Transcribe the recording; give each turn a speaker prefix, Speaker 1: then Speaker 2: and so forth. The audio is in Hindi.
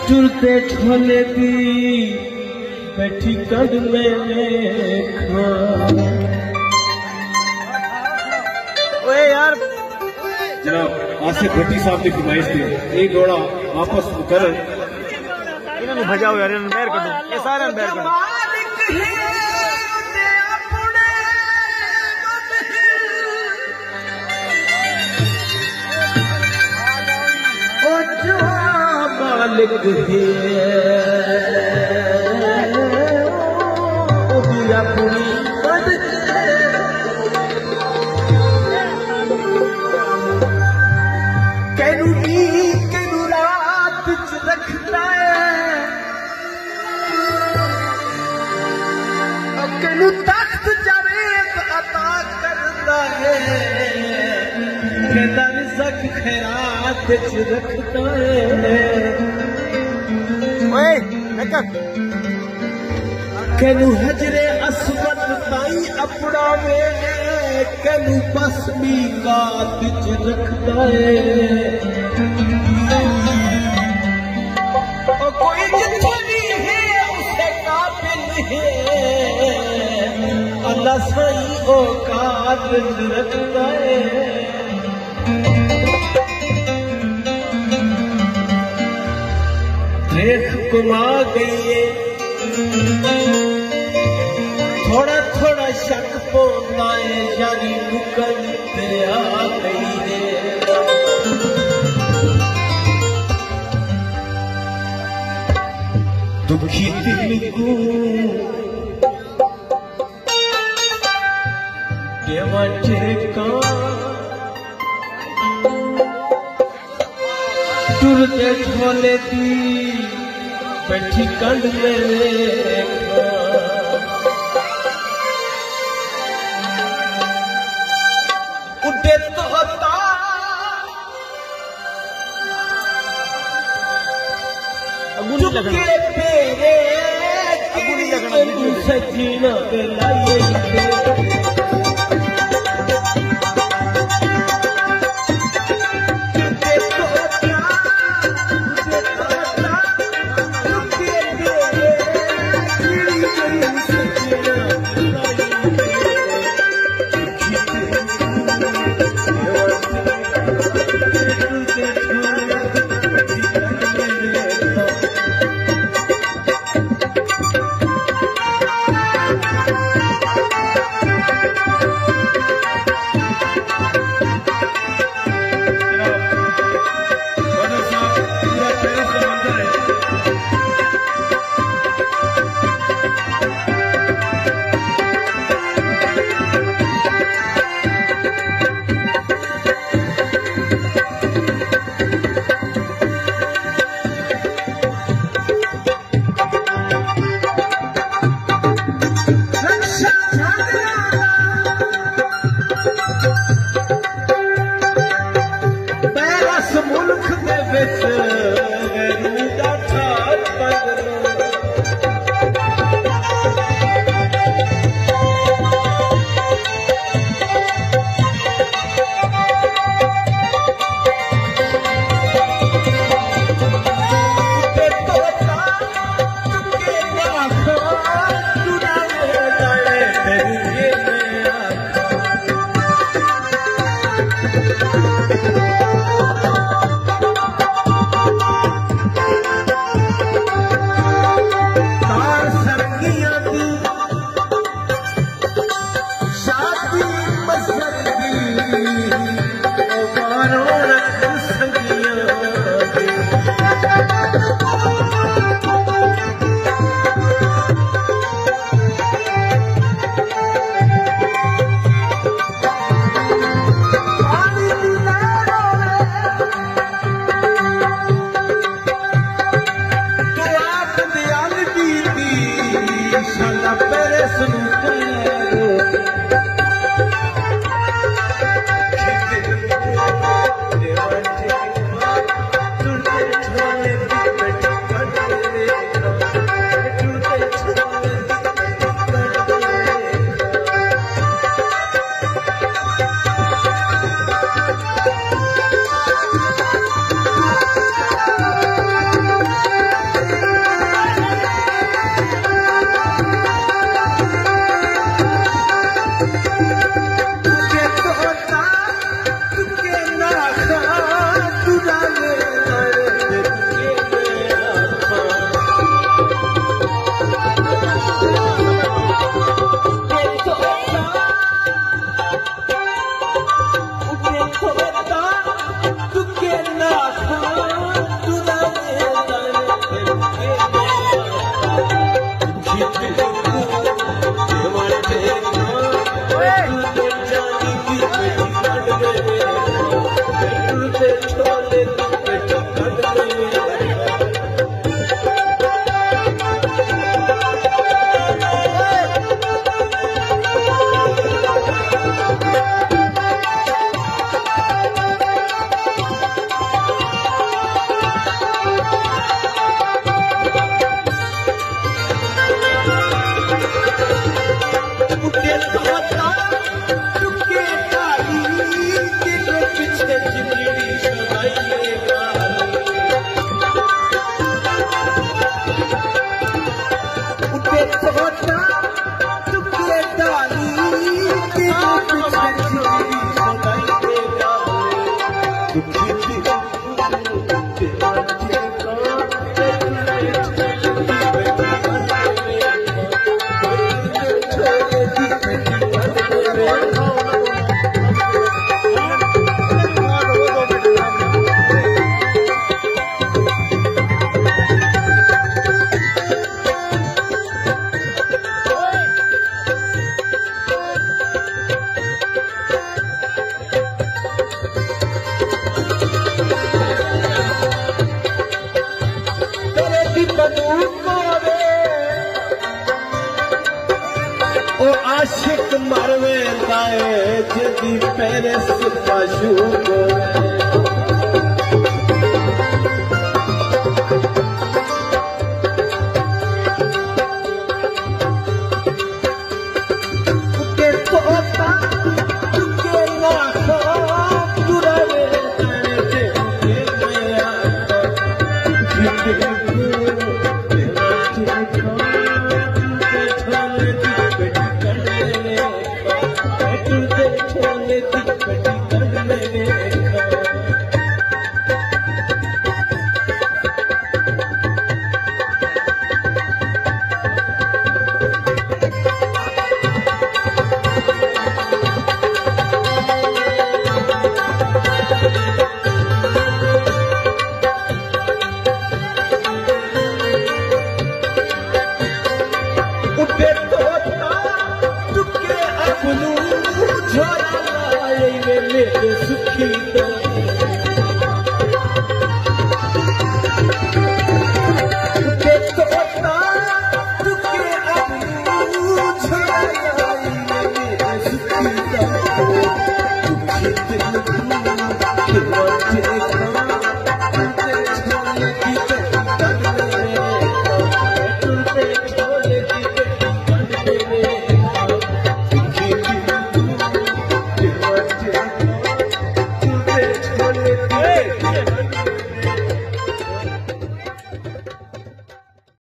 Speaker 1: टुरते ठोले दी बैठी कंड में खा।
Speaker 2: ओए यार
Speaker 3: जनाब आसिफ भट्टी साहब की फरमाइश थी एक घोड़ा वापस कर
Speaker 2: इन्होंने भजाओ यार, इन्होंने बैर कर दो, ये सारे बैर कर दो।
Speaker 1: मालिक दिया पूरी कैनू नी कैनू रात च रखता है, कैनू तख्त जावेद अता करता है, कहता रिज़्क़ खैरात च रखता है। कैनू हजरे अस्वद ताई अपना वे, कैनू बस मीकात च रखता है। और कोई जिथे भी है उसे काबिल है, अल्लाह सही औकात च रखता है। देख गुमा गई है, थोड़ा थोड़ा शक पोता है, यारी मुकल पे आ गई है। दुखी दिल को देवा ठेका, टुरते ठोले दी बैठी कंड में खा। उड़े तोता चुपके पेरे सजीना लाइए। आशिक मरवे लाए जदी पैरे सिपाशू को सुखी